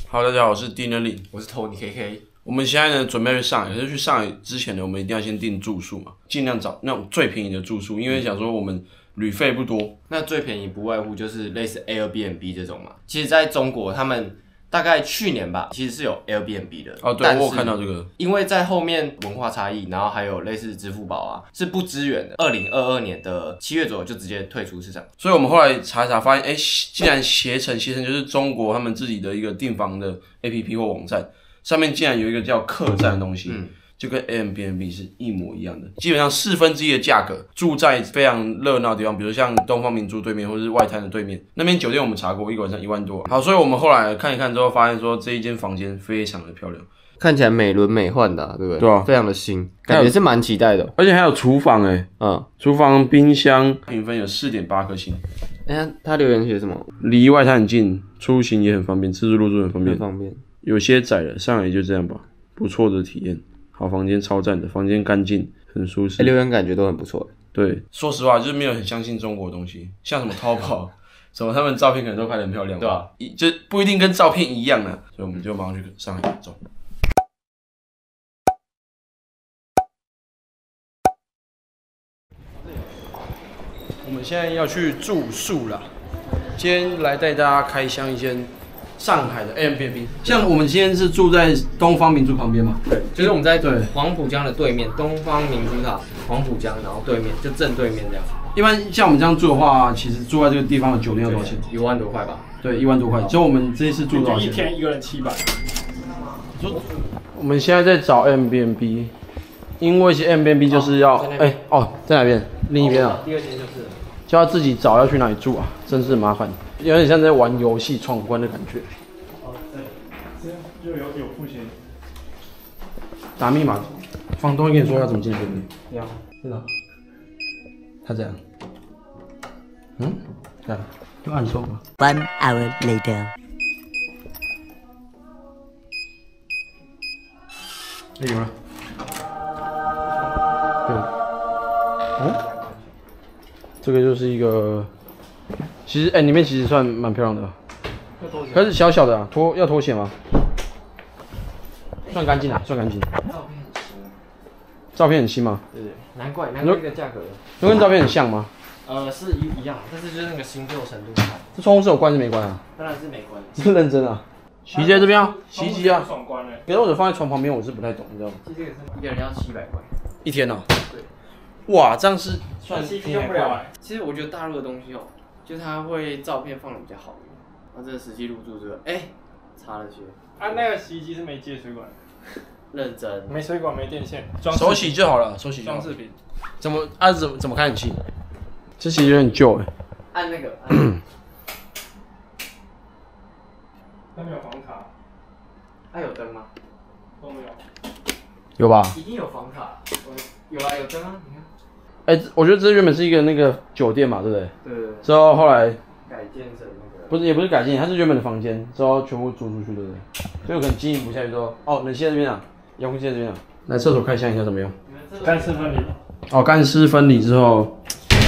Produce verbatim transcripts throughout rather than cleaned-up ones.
Hello， 大家好，我是 Dinner Lin， 我是 Tony K K。 我们现在呢准备去上海，可是去上海之前呢，我们一定要先订住宿嘛，尽量找那种最便宜的住宿，因为想说我们旅费不多。 那最便宜不外乎就是类似 Airbnb 这种嘛。其实在中国，他们大概去年吧，其实是有 Airbnb 的。 哦，对，我有看到这个。 因为在后面文化差异，然后还有类似支付宝啊，是不支援的。二零二二年的七月左右就直接退出市场。 所以我们后来查一查，发现，哎，既然携程，携程就是中国他们自己的一个订房的 A P P 或网站，上面竟然有一个叫客栈的东西。嗯，就跟 Airbnb 是一模一样的，基本上四分之一的价格，住在非常热闹的地方，比如像东方明珠对面，或者是外滩的对面，那边酒店我们查过，一个晚上一万多。好，所以我们后来看一看之后，发现说这一间房间非常的漂亮， 看起来美轮美奂的、啊，对不对？ 对啊， 非常的新，感觉是蛮期待的。 而且还有厨房哎、欸， 嗯， 厨房、冰箱，评分有 四点八颗星。 哎、欸，他留言写什么？ 离外滩很近，出行也很方便，吃住入住很方便， 很方便。 有些窄了，上海也就这样吧，不错的体验。好房间超赞的，房间干净，很舒适。 欸、留言感觉都很不错。 对，说实话，就是没有很相信中国的东西，像什么淘宝，什么他们照片可能都拍得很漂亮，对吧、啊？就不一定跟照片一样啊，所以我们就马上去上海走。我们现在要去住宿啦，今天来带大家开箱一间上海的 Airbnb， 像我们今天是住在东方明珠旁边嘛？ 对，就是我们在对黄浦江的对面，东方明珠塔，黄浦江，然后对面就正对面这样。 一般像我们这样住的话，其实住在这个地方的酒店要多少钱？ 一万多块吧。 对，一万多块。就我们这一次住多少钱？ 一天一个人七百。 我们现在在找 Airbnb， 因为其实 Airbnb 就是要哎、哦欸、哦，在哪边？另一边啊。 第二间就是。 就要自己找要去哪里住啊，真是麻烦，有点像在玩游戏闯关的感觉。 哦，对，这样就有有付钱。 打密码，房东会跟你说要怎么进去。 要， 真的。他这样。嗯，这样，就按错吗 ？One hour later。 哎、欸，有了。对。哦。这个就是一个，其实哎、欸，里面其实算蛮漂亮的，可是小小的啊，脱要脱险吗？算干净啊，算干净。照片很新吗？ 对对，难怪难怪这个价格。 就跟照片很像吗？ 呃，是一一样，但是就是那个新旧程度差。 这窗户是有关是没关啊？ 当然是没关。 你是认真啊？洗衣机在这边啊，洗衣机啊。 爽关嘞。 可是我者放在床旁边，我是不太懂，你知道吗？ 其实这个是一个人要七百块。 一天哦。 对。 哇，这样是算洗衣机用不了。 其实我觉得大陆的东西哦，就是它会照片放的比较好一点。然后这个实际入住这个，哎、欸，差了些。 啊，那个洗衣机是没接水管。 认真。 没水管，没电线。 手洗就好了，手洗就好。 装饰品。 怎么啊？怎么怎么开冷气？这其实有点旧哎。 按那个。按它没有房卡。 它有灯吗？ 都没有。 有吧？ 一定有房卡。有啊，有灯啊，你看。 哎、欸，我觉得这原本是一个那个酒店嘛，对不对？ 对对对。 之后后来改建成那个。 不是，也不是改建，它是原本的房间，之后全部租出去，对不对？所以我可能经营不下去之后，哦，冷气在这边啊，遥控器在这边啊。来厕所开箱一下怎么样？ 干湿分离。 哦，干湿分离之后，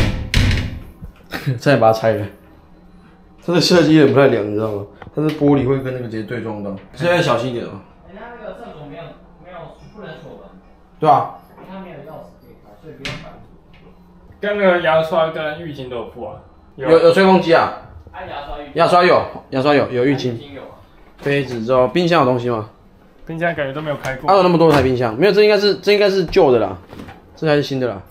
再把它拆了。它的设计也不太良，你知道吗？它是玻璃会跟那个直接对撞到，所以要小心一点哦。 人家那个厕所没有没有不能锁门， 对啊。 他没有钥匙可以开，所以不用反锁。 跟那个牙刷跟浴巾都有付啊。 有有吹风机啊。 按牙刷浴。 牙刷有，牙刷有，有浴巾。 有啊。 杯子之后，冰箱有东西吗？ 冰箱感觉都没有开过。 哪有那么多台冰箱？没有，这应该是这应该是旧的啦，这才是新的啦。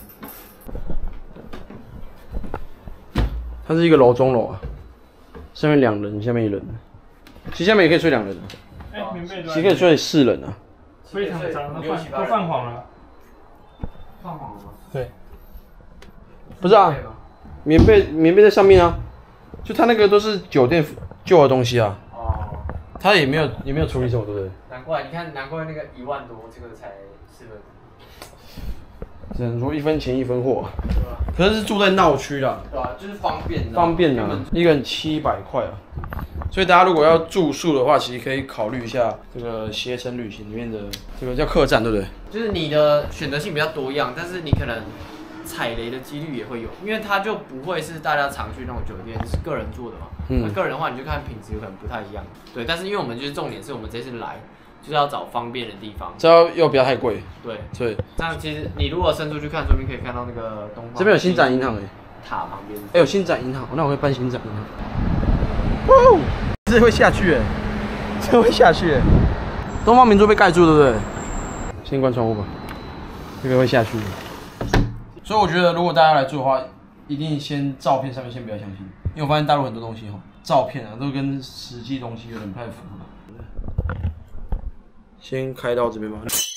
它是一个楼中楼啊，上面两人，下面一人。其实下面也可以睡两人的。 哎、欸，棉被其实可以睡四人啊。 非常脏，都泛都泛黄了。 泛黄了吗？ 对。 不是啊，棉被棉被在上面啊，就它那个都是酒店旧的东西啊。 哦。 他也没有也没有处理什么，对不对？ 难怪你看，难怪那个一万多，这个才四分。 只能说一分钱一分货。对吧？可是是住在闹区啦。 对啊，就是方便。 方便啊，一个人七百块啊。所以大家如果要住宿的话，其实可以考虑一下这个携程旅行里面的这个叫客栈，对不对？ 就是你的选择性比较多样，但是你可能踩雷的几率也会有，因为它就不会是大家常去那种酒店，是个人做的嘛。 嗯，那个人的话，你就看品质可能不太一样。对，但是因为我们就是重点是我们这次来就是要找方便的地方， 这要又不要太贵。 对对， 这样其实你如果伸出去看，说不定可以看到那个东方。 这边有新展银行诶， 塔旁边。 哎、欸，有新展银行，那我会办新展银行。哇，这会下去哎，这会下去哎。东方明珠被盖住，对不对？先关窗户吧，这个会下去。所以我觉得，如果大家来做的话，一定先照片上面先不要相信，因为我发现大陆很多东西哈，照片啊都跟实际东西有点不太符合。先开到这边吧。